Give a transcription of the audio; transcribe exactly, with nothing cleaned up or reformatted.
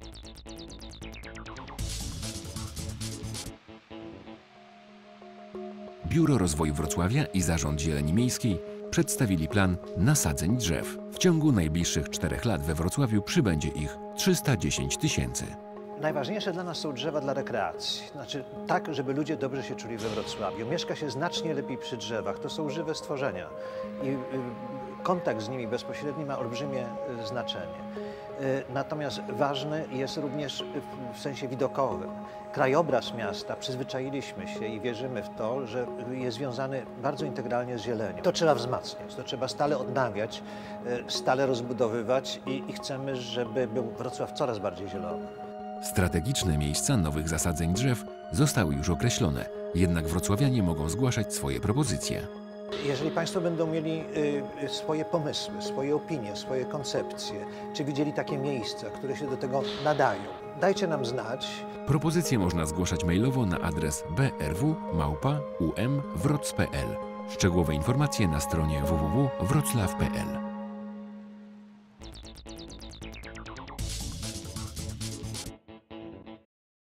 Biuro Rozwoju Wrocławia i Zarząd Zieleni Miejskiej przedstawili plan nasadzeń drzew. W ciągu najbliższych czterech lat we Wrocławiu przybędzie ich trzysta dziesięć tysięcy. Najważniejsze dla nas są drzewa dla rekreacji. Znaczy tak, żeby ludzie dobrze się czuli we Wrocławiu. Mieszka się znacznie lepiej przy drzewach. To są żywe stworzenia i y, kontakt z nimi bezpośredni ma olbrzymie y, znaczenie. Y, natomiast ważny jest również w, w sensie widokowym. Krajobraz miasta, przyzwyczailiśmy się i wierzymy w to, że jest związany bardzo integralnie z zielenią. To trzeba wzmacniać, to trzeba stale odnawiać, y, stale rozbudowywać i, i chcemy, żeby był Wrocław coraz bardziej zielony. Strategiczne miejsca nowych zasadzeń drzew zostały już określone, jednak wrocławianie mogą zgłaszać swoje propozycje. Jeżeli Państwo będą mieli y, swoje pomysły, swoje opinie, swoje koncepcje, czy widzieli takie miejsca, które się do tego nadają, dajcie nam znać. Propozycje można zgłaszać mailowo na adres b r w małpa u m wroc kropka p l. Szczegółowe informacje na stronie w w w kropka wroclaw kropka p l.